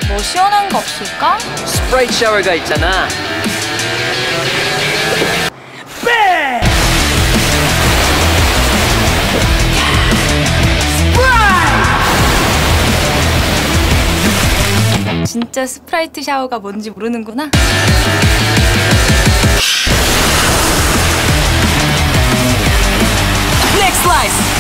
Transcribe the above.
뭐 시원한 거 없을까? 스프라이트 샤워가 있잖아. 진짜 스프라이트 샤워가 뭔지 모르는구나. Next slice.